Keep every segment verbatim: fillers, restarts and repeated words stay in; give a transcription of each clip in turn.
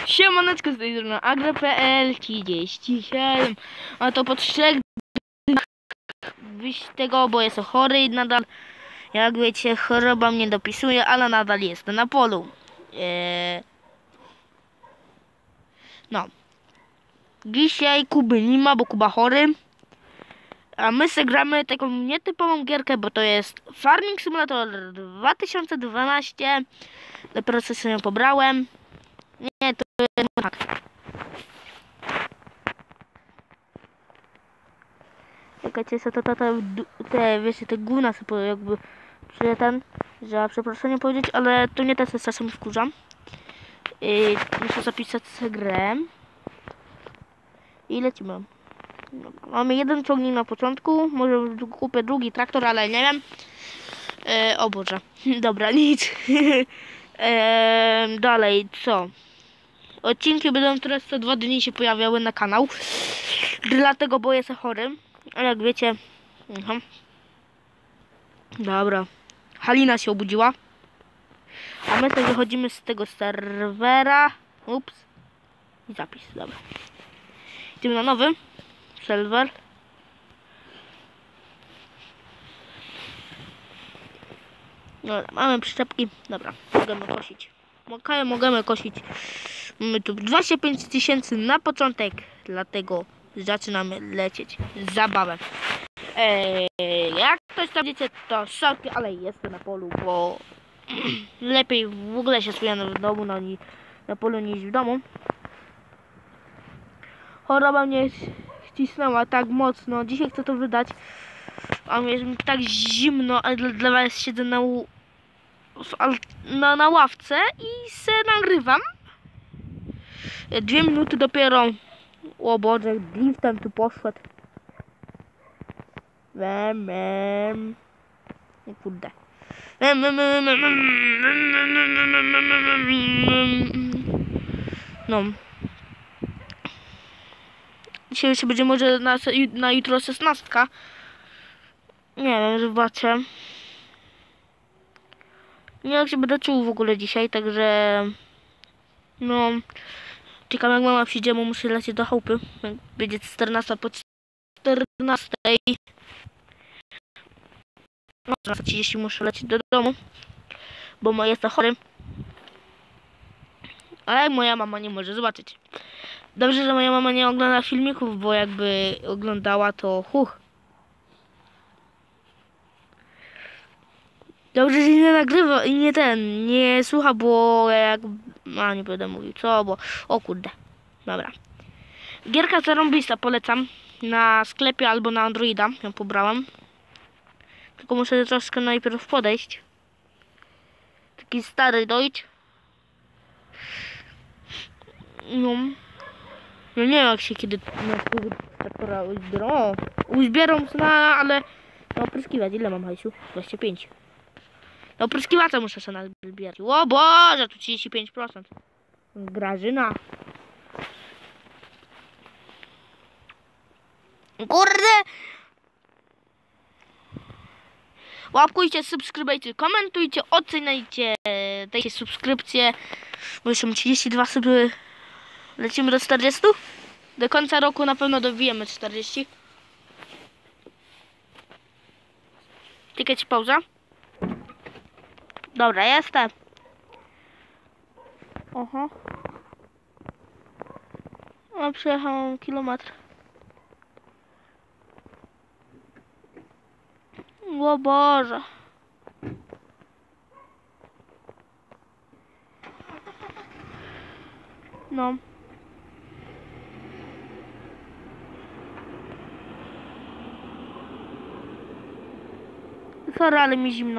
Siemaneczko, z tej strony agro.pl trzydzieści siedem. A to po trzech dniach wyjść tego, bo jestem chory i nadal, jak wiecie, choroba mnie dopisuje, ale nadal jestem na polu. Eee... No. Dzisiaj Kuby nie ma, bo Kuba chory. A my se gramy taką nietypową gierkę, bo to jest Farming Simulator dwa tysiące dwanaście. Dopiero sobie ją pobrałem. Nie, to jest tak. Czekajcie, co to, to, to, te, wiecie, te gówna sobie jakby przy ten, że przepraszam powiedzieć, ale to nie te, co czasem wkurzam. Yy, muszę zapisać sobie grę. I lecimy. Dobra, mamy jeden ciągnik na początku, może kupię drugi traktor, ale nie wiem. Yy, o Boże, dobra, nic. yy, dalej, co? Odcinki będą teraz co dwa dni się pojawiały na kanał. Dlatego, bo jestem chory. Ale jak wiecie... Uh-huh. Dobra. Halina się obudziła. A my sobie wychodzimy z tego serwera. Ups. I zapis, dobra. Idziemy na nowy serwer. Dobra, mamy przyczepki. Dobra, możemy kosić. Okej, możemy kosić. Mamy tu dwadzieścia pięć tysięcy na początek. Dlatego zaczynamy lecieć z zabawę. Eee, jak ktoś tam wiecie, to sorki, ale jestem na polu, bo lepiej w ogóle się czuję w domu, no, ni na polu niż w domu. Choroba mnie ścisnęła tak mocno. Dzisiaj chcę to wydać, a mnie jest tak zimno, ale dla, dla was siedzę na, na, na ławce i se nagrywam. Dwie minuty dopiero. O Boże, driftem tu poszedł. Mem, mem. O kurde. No. Dzisiaj jeszcze będzie może na, na jutro szesnastka. Nie wiem, zobaczę. Nie wiem, jak się będę czuł w ogóle dzisiaj, także... No... Czekam, jak mama przyjdzie, bo muszę lecieć do chałupy. Będzie czternasta po czternastej. No, czternasta trzydzieści muszę lecieć do domu, bo moja jest chory. Ale moja mama nie może zobaczyć. Dobrze, że moja mama nie ogląda filmików, bo jakby oglądała, to huch. Dobrze, że nie nagrywa i nie ten, nie słucha, bo jak... A, nie będę mówił co, bo... O kurde. Dobra. Gierka zarąbista, polecam. Na sklepie albo na Androida ją pobrałem. Tylko muszę troszkę najpierw podejść. Taki stary Deutsch. No. No nie wiem, jak się kiedy na traktora uzbierą. O, uzbierą na, ale... No opryskiwać, ile mam hajsu? dwadzieścia pięć. No opryskiwacza muszę sobie nazbierać. O Boże, tu trzydzieści pięć procent. Grażyna. Kurde! Łapkujcie, subskrybujcie, komentujcie, oceniajcie, dajcie subskrypcje. Bo już są trzydzieści dwa suby. Lecimy do czterdziestu? Do końca roku na pewno dobijemy czterdzieści. Klikać pauza. Dobra, jestem. Oho. No, przejechałem kilometr. O Boże. No. Sorry, ale mi zimno.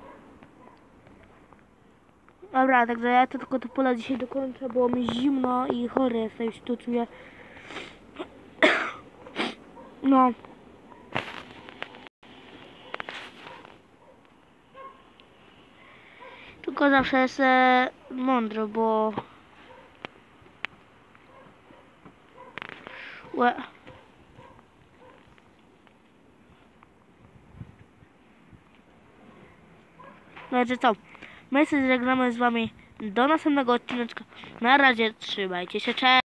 Dobra, także ja to tylko to pola dzisiaj dokończę, bo mi zimno i chory jestem, już tu czuję. No. Tylko zawsze jestem mądry, bo... Łe. No, że co? My sobie zagramy z wami do następnego odcineczka. Na razie, trzymajcie się, cześć!